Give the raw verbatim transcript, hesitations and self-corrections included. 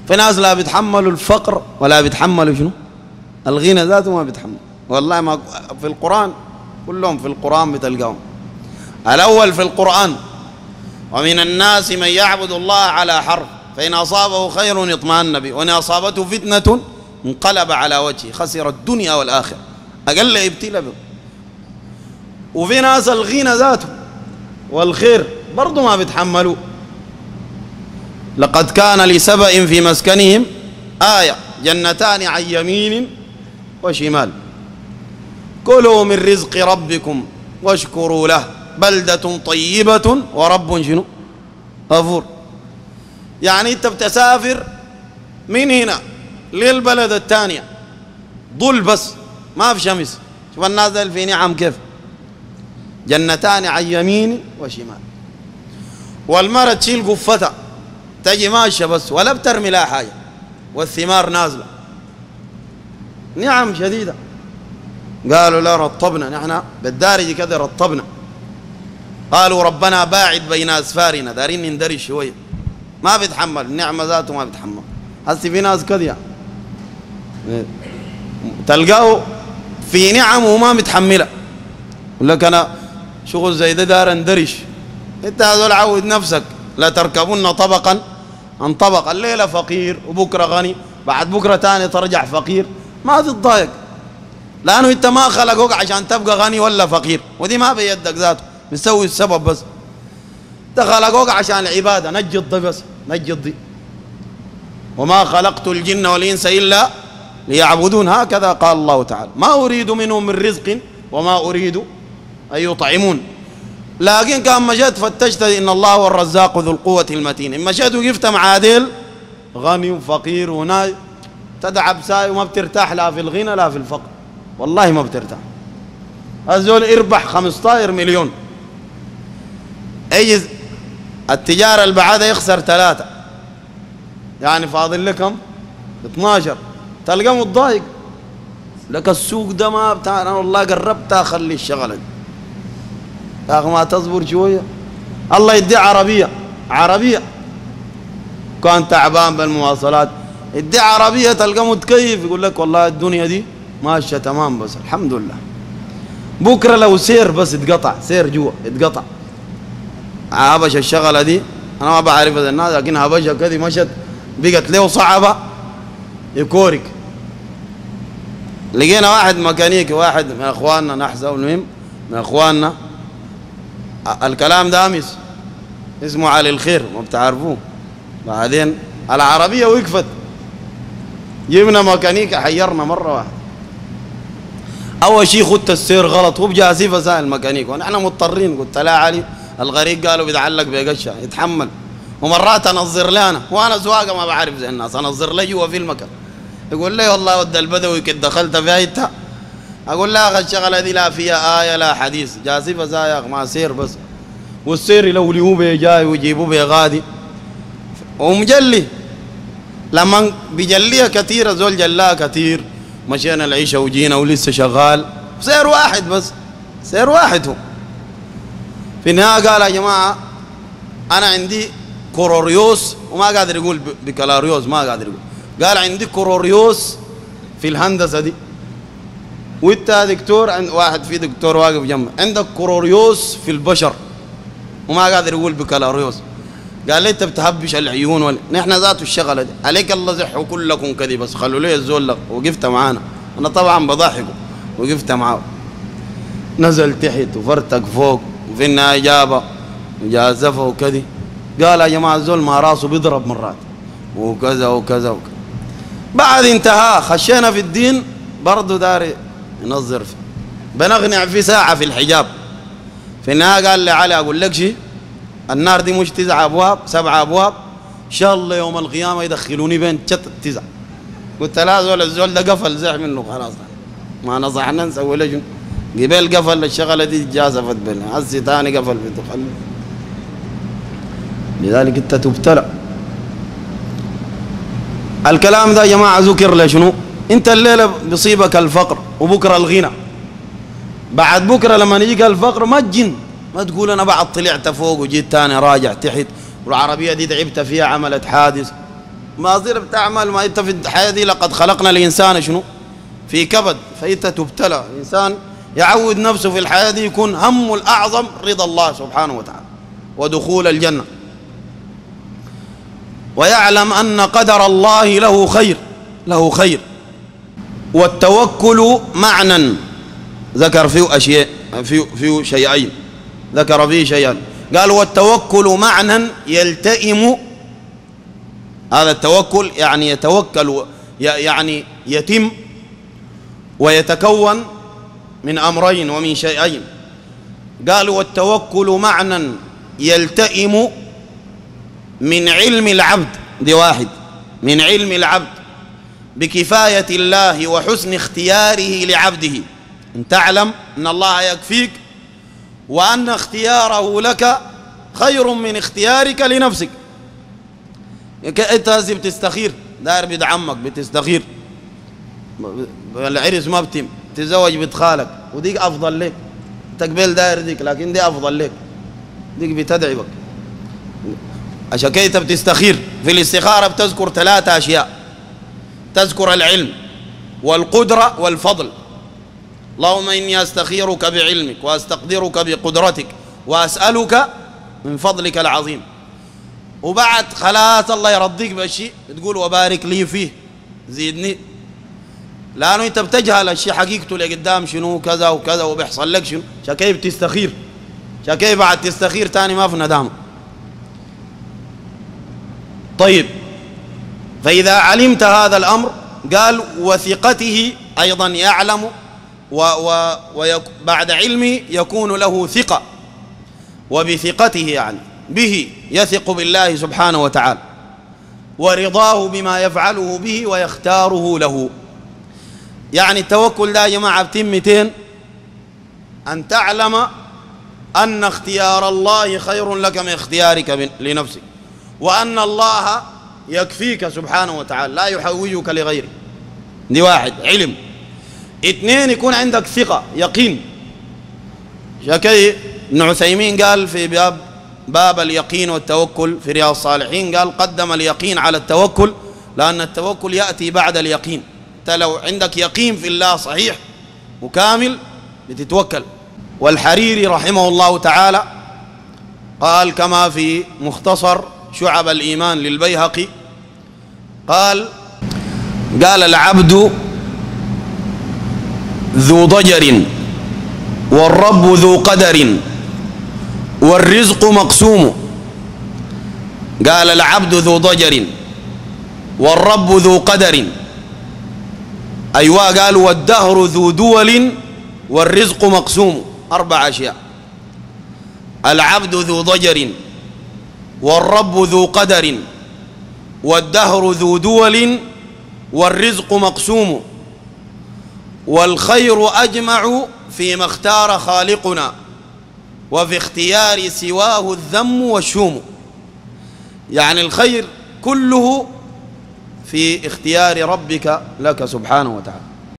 في ناس لا بيتحملوا الفقر ولا بيتحملوا شنو الغنى ذاته، ما بيتحمل. والله ما في القرآن كلهم، في القرآن بتلقاهم. الأول في القرآن: ومن الناس من يعبد الله على حرف فإن أصابه خير اطمأن به وإن أصابته فتنة انقلب على وجهه خسر الدنيا والآخرة. أقل ابتلى به. وفي ناس الغنى ذاته والخير برضو ما بيتحملوا. لقد كان لسبأ في مسكنهم آية جنتان عن يمين وشمال كلوا من رزق ربكم واشكروا له بلدة طيبة ورب شنو غفور. يعني انت بتسافر من هنا للبلد الثانية ظل بس ما في شمس. شوف الناس دول في نعم كيف. جنتان عن يمين وشمال. والمرة تشيل قفتها تجي ماشية بس ولا بترمي لها حاجة والثمار نازلة. نعم شديدة. قالوا لا رطبنا نحن بالدارج كذا رطبنا. قالوا ربنا باعد بين أسفارنا دارين ندري شوية. ما بيتحمل النعمة ذاته ما بيتحمل. هسي في ناس كذا تلقاه في نعم وما متحملة. يقول لك أنا شغل زي ده دار اندرش. انت هذول عود نفسك لا تركبون طبقا عن طبق. الليلة فقير وبكرة غني بعد بكرة تاني ترجع فقير. ما تتضايق لأنه انت ما خلقوك عشان تبقى غني ولا فقير، ودي ما بيدك ذاته بتسوي السبب بس. انت خلقوك عشان العبادة نجي الضي بس نجي الضي. وما خلقت الجن والإنس إلا ليعبدون. هكذا قال الله تعالى: ما أريد منهم من رزق وما أريد أن يطعمون. لكن كان مشيت فتشت إن الله هو الرزاق ذو القوة المتين. إن مشيت وقفت مع عادل غني وفقير وناي تدعب ساي وما بترتاح لا في الغنى لا في الفقر. والله ما بترتاح. الزول اربح خمسة عشر مليون ايجز التجارة اللي بعدها يخسر ثلاثة، يعني فاضل لكم اثناشر. تلقى متضايق لك السوق ده ما بتاع. انا والله قربت اخلي الشغله دي يا اخي ما تصبر شويه. الله يدي عربيه عربيه كان تعبان بالمواصلات يدي عربيه تلقى متكيف يقول لك والله الدنيا دي ماشيه تمام بس الحمد لله. بكره لو سير بس اتقطع سير جوا اتقطع. هبش الشغله دي انا ما بعرف الناس لكن هبشها كذي مشت بقت له صعبه يكورك. لقينا واحد ميكانيكي واحد من اخواننا نحزه المهم من اخواننا الكلام ده امس اسمه علي الخير ما بتعرفوه. بعدين العربيه وقفت جبنا ميكانيكي حيرنا مره واحده. اول شيء خدت السير غلط هو بجاسي فسائل الميكانيك ونحن مضطرين. قلت لا علي الغريق قالوا بيتعلق بقشه يتحمل. ومرات انظر لي انا وانا سواقه ما بعرف زي الناس انظر لي جوا في المكان. يقول لي والله ود البدوي كده دخلت فيها انت. اقول لا الشغله دي لا فيها ايه لا حديث جاسي فسايق ما سير بس. والسير يلوليوه بيه جاي ويجيبوه بيه غادي ومجلي. لما بيجليها كثير زول جلاها كثير مشينا العيشه وجينا ولسه شغال سير واحد بس سير واحد هو. في النهايه قال يا جماعه انا عندي كوروريوس وما قادر يقول بكالوريوس ما قادر يقول. قال عندي كوروريوس في الهندسه دي وانت دكتور عند واحد في دكتور واقف جنبه عندك كوروريوس في البشر وما قادر يقول بكالوريوس. قال لي انت بتهبش العيون ولا نحن ذات الشغله دي عليك الله زحوا كلكم كذي بس خلوا لي الزول. وقفت معانا انا طبعا بضحكه وقفت معاه. نزل تحت وفرتك فوق وفي النهايه جابه وجازفه وكذي. قال يا جماعه الزول ما راسه بيضرب مرات وكذا وكذا وكذا. بعد انتهى خشينا في الدين برضه داري ينظر فيه بنقنع في ساعه في الحجاب. في النهايه قال لي علي اقول لك شيء النار دي مش تسع ابواب سبع ابواب ان شاء الله يوم القيامه يدخلوني بين تسع. قلت لا زول الزول ده قفل زح منه خلاص ما نصحنا نسوي له شنو. قبل قفل الشغله دي جازفت بنا هسي ثاني قفل بتخلي. لذلك انت تبتلى. الكلام ده يا جماعه ذكر لشنو؟ انت الليله بيصيبك الفقر وبكره الغنى. بعد بكره لما يجيك الفقر ما تجن ما تقول انا بعد طلعت فوق وجيت ثاني راجع تحت والعربيه دي تعبت فيها عملت حادث. ما زلت تعمل. ما أنت في الحياة دي لقد خلقنا الإنسان شنو في كبد، فأنت تبتلى. الإنسان يعود نفسه في الحياة دي يكون همه الأعظم رضا الله سبحانه وتعالى ودخول الجنة، ويعلم أن قدر الله له خير، له خير. والتوكل معنى ذكر فيه أشياء، فيه, فيه شيئين، ذكر فيه شيئين. قال والتوكل معنى يلتئم، هذا التوكل يعني يتوكل يعني يتم ويتكون من أمرين ومن شيئين. قالوا والتوكل معنى يلتئم من علم العبد، دي واحد، من علم العبد بكفاية الله وحسن اختياره لعبده. ان تعلم ان الله يكفيك وأن اختياره لك خير من اختيارك لنفسك. انت هسي بتستخير، داير بيد عمك بتستخير، العرس ما بتم، تزوج بنت خالك وديك افضل لك، تقبل داير ديك، لكن دي افضل لك، ديك بتدعبك. عشان كده انت بتستخير. في الاستخارة بتذكر ثلاثة اشياء، تذكر العلم والقدرة والفضل. اللهم إني أستخيرك بعلمك وأستقدرك بقدرتك وأسألك من فضلك العظيم. وبعد خلاص الله يرضيك بالشيء تقول وبارك لي فيه، زيدني، لأنه أنت بتجهل الشيء حقيقته اللي قدام شنو كذا وكذا وبيحصل لك شنو. عشان كيف تستخير، عشان كيف بعد تستخير تاني ما في ندامة. طيب، فإذا علمت هذا الأمر قال وثقته أيضا يعلم، وبعد علمه يكون له ثقة، وبثقته يعني به يثق بالله سبحانه وتعالى، ورضاه بما يفعله به ويختاره له. يعني التوكل ده يا جماعة بتمتين، أن تعلم أن اختيار الله خير لك من اختيارك لنفسك، وأن الله يكفيك سبحانه وتعالى لا يحوجك لغيره. دي واحد علم. اثنين يكون عندك ثقة يقين. شكي ابن عثيمين قال في باب باب اليقين والتوكل في رياض الصالحين، قال قدم اليقين على التوكل لأن التوكل يأتي بعد اليقين. انت لو عندك يقين في الله صحيح وكامل بتتوكل. والحريري رحمه الله تعالى قال كما في مختصر شعب الإيمان للبيهقي، قال قال العبد ذو ضجر والرب ذو قدر والرزق مقسوم. قال العبد ذو ضجر والرب ذو قدر، أيوة قال والدهر ذو دول والرزق مقسوم. أربع أشياء: العبد ذو ضجر والرب ذو قدر والدهر ذو دول والرزق مقسوم والخير أجمع فيما اختار خالقنا وفي اختيار سواه الذم والشوم. يعني الخير كله في اختيار ربك لك سبحانه وتعالى.